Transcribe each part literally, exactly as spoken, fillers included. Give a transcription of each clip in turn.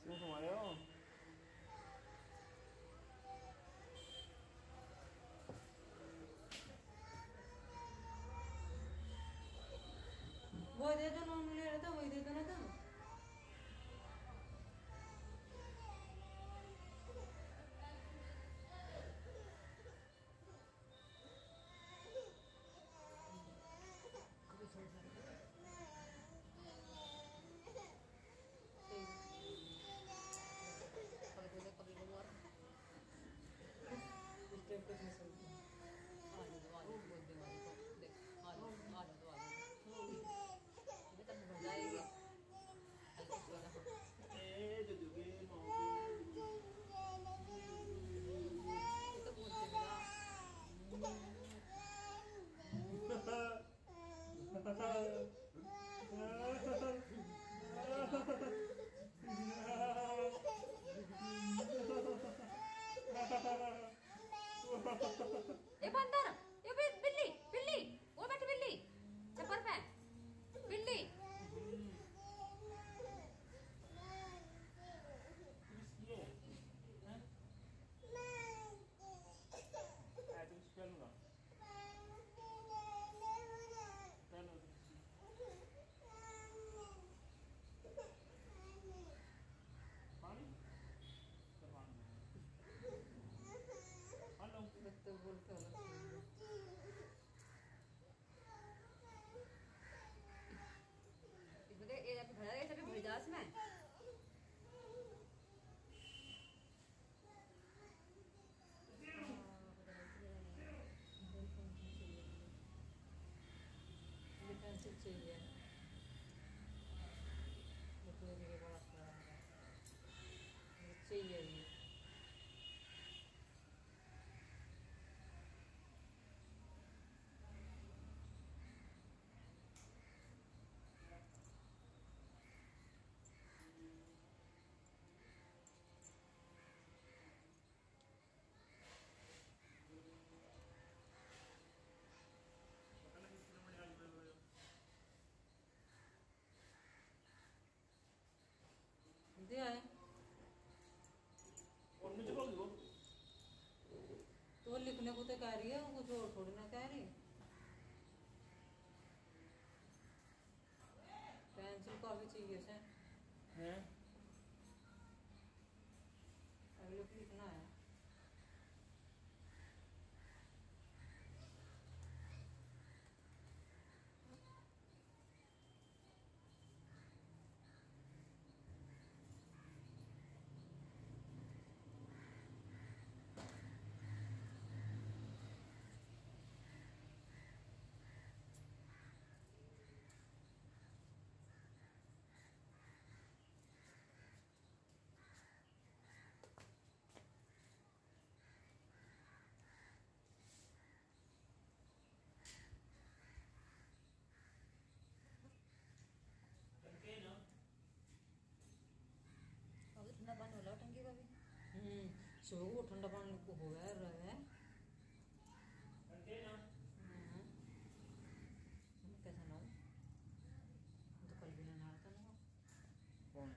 क्यों घुमाए हो? वो दे दो ना, ले रहा था वही दे दो ना तुम। कभी कभी इस टाइम कुछ नहीं सुनती। आलू दो आलू बोल दे वाली को देख आलू आलू दो आलू ये तब हो जाएगी हल्के से वाला ए जो दुगे ये तो बोलते मेरा ए बंदर ये बिल्ली बिल्ली वो बैठी बिल्ली छप्पर पे बिल्ली ये हैं? आ तुम स्पेल ना स्पेल हो पानी तो पानी हेलो बच्चे बोलते हो इसमें ये जब भरा गया जब भर जास में पेंसिल चाहिए मुझे बड़ा चाहिए ये दिया है और मुझे बोल दो तो लिखने को तो कह रही है कुछ और थोड़ी ना कह रही पेंसिल काफी चाहिए से हैं अगले को लिखना है करके ना अब ठंडा पानी होला टंकी का भी हम्म सुबह को ठंडा पानी को हो गया रहा है करके ना कैसा ना तो कल भी ना आता ना कौन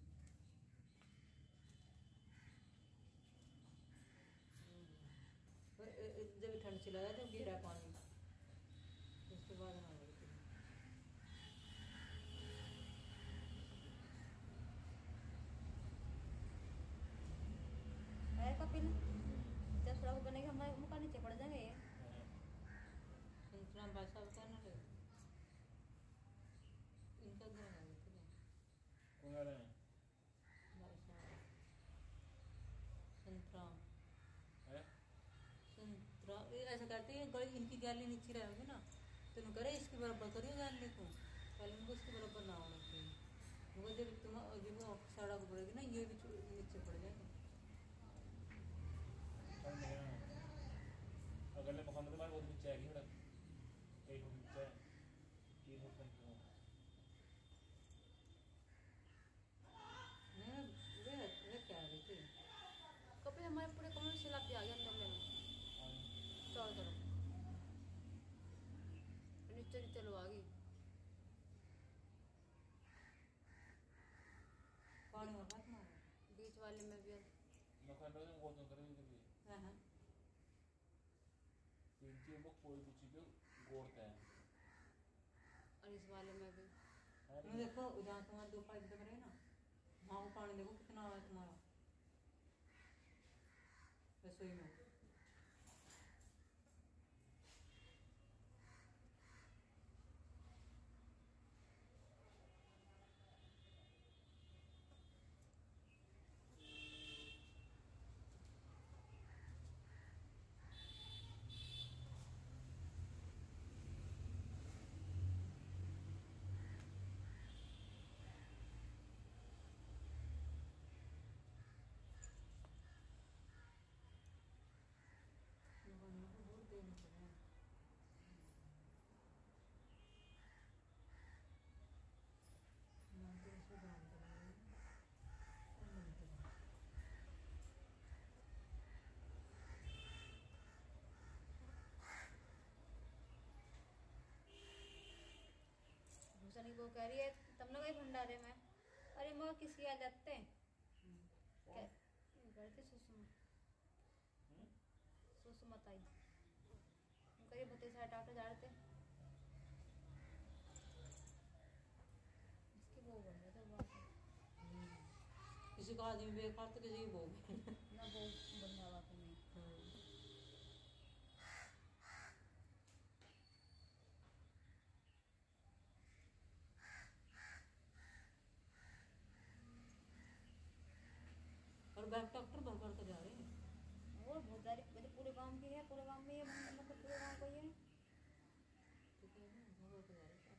जब ठंड चला जाए तो गिरा पानी उसके बाद ना लगती कपिल जब सड़क बनेगी हमारे मुँह का नीचे पड़ जाएंगे ये संतरा भाई साहब क्या ना ले इनका घर है कौन आ रहा है भाई साहब संतरा है संतरा ऐसा करते हैं गली इनकी गैली नीचे रहेगी ना तो तुम करे इसके बराबर करियो गैली को पहले इनको इसके बराबर ना होना चाहिए मगर जब तुम जब सड़क पड़ेगी ना ये भी नीचे पड़ जाएगा अगले मकान में तो बहुत नीचे आएगी सड़क कई फुट नीचे तीन फुट तक नहीं वे वे क्या रही थी कभी हमारे पूरे कमरे से लाभ आ गया कमरे में चारों तरफ नीचे नीचे लो आ गई पानी में बात मारो नीचे वो कोई भी चीज़ गोड़ते हैं। और इस वाले में भी मैं देखो जहाँ तुम्हारे दो पाइप दब रहे हैं ना, वहाँ वो पानी देखो कितना है तुम्हारा रसोई में। भूषणी को कह रही है तब ना गई भंडारे में। अरे मगर किसकी आ जाते क्या करते सुषमा सुषमा ताई करिए भते से हटाते जा रहे थे इसकी वो बन रहे थे बात किसी का आदमी बेकार तो किसी की बो ना वो बनने वाला तो नहीं। और बैक डॉक्टर भर भर के जा रहे हैं और बहुत सारी मतलब पूरे गांव की है, पूरे गांव में ये मतलब पूरे गांव का ही है। ठीक है ना, भर भर के जा रहे हैं।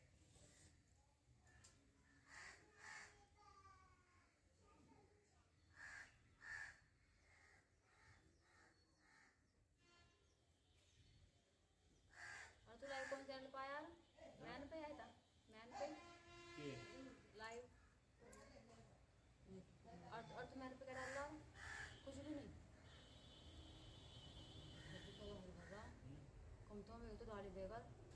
और तू लाइव कौन चैनल पाया यार? मैन पे आया था, मैन पे के लाइव। और और तू मैन पे क्या डाल रहा? कुछ भी नहीं। कम तो हमें तो डाली देगा।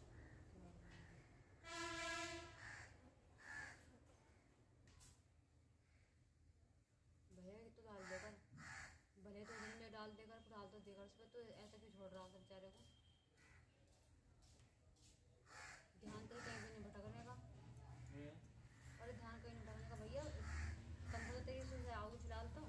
भैया तो डाल देगा, भले तो दिन में डाल देगा, डाल तो देगा उसमें। तो ऐसा क्यों छोड़ रहा हूँ बेचारे को? ध्यान तो कहीं भी नहीं भटकने का। अरे ध्यान कहीं नहीं भटकने का भैया। कम तो तेरी से आओगे फिलहाल तो।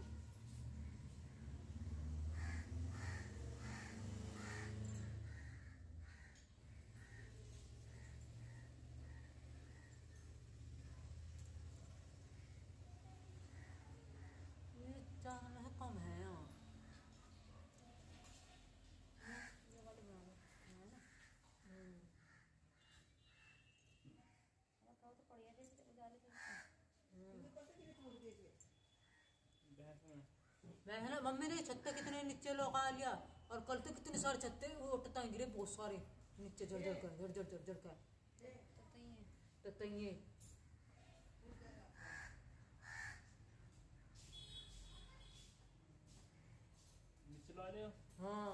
ये चावल है कम है यहाँ। ये वाली बना लो है ना। तो बढ़िया थे उजाले थे। मैं है ना मम्मी ने छत्ते कितने नीचे लगा लिया, और कल तो कितने सारे छत्ते वो उठता गिरे बहुत सारे नीचे जड़ जड़ कर जड़ जड़ जड़ जड़ कर तो तइए नीचे ला रहे हो? हाँ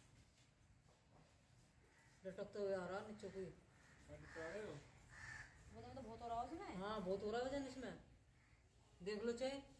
लटकते हुए आ रहा नीचे कोई। नीचे आ रहे हो? वो तो बहुत हो रहा है उसमें। हाँ बहुत हो रहा है वजन इसमें, देख लो चाहे